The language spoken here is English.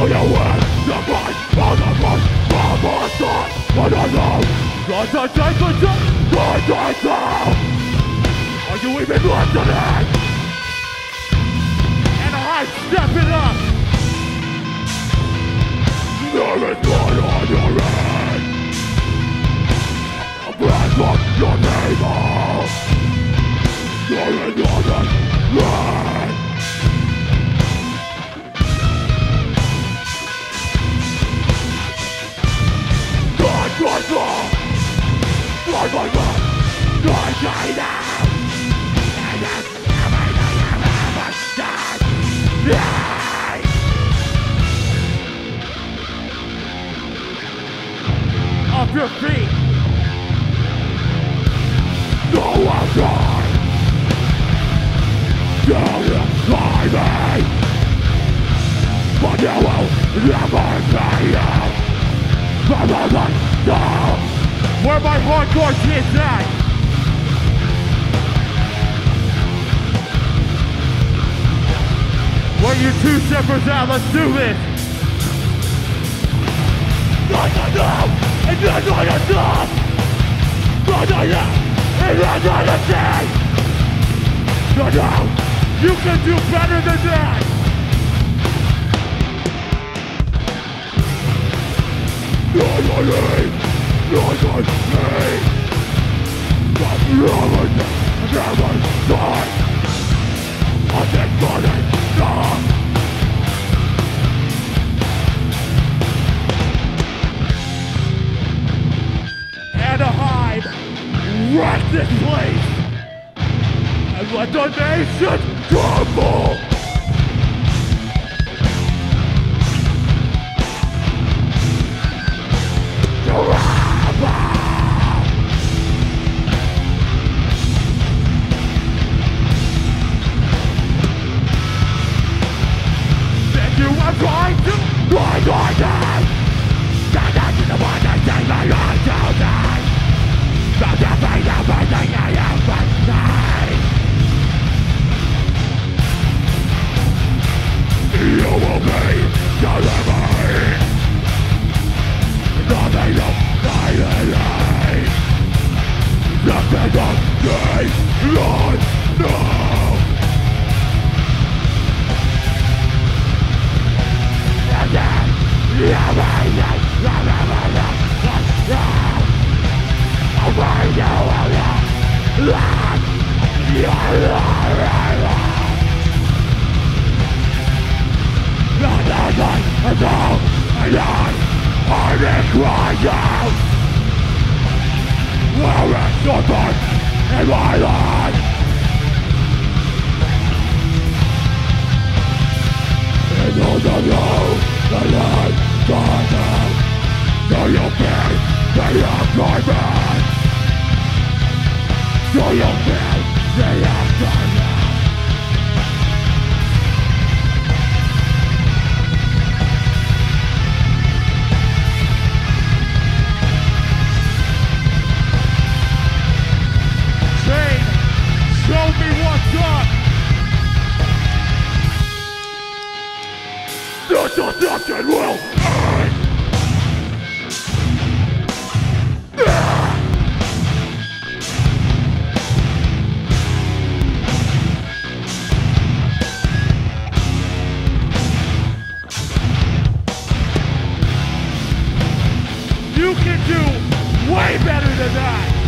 Are you even listening? And I'm stepping up. There is blood on your head. Blood on your navel. There is nothing left. God, God, God. God, God, God. God, God, God. Off your feet. No one died. You're inside me. But you will never see it. Where my hardcore kids at? Where you two steppers at? Let's do this. And you're gonna stop! And you're gonna say! No, you can do better than that! You're gonna leave! You're gonna leave! But never die! I'm just gonna stop! Anaheim, wreck this place and let the nation crumble. Then you are going to die. That is the one that takes my life to die. Don't afraid of everything I ever say. You will be delivered. Nothing of silence. Nothing of grace. Lord, no. In my life, and all the road, the light, God out. Do you feel the aftermath? Do you feel the aftermath? Shane, show me what's up! The deception will end! You can do way better than that!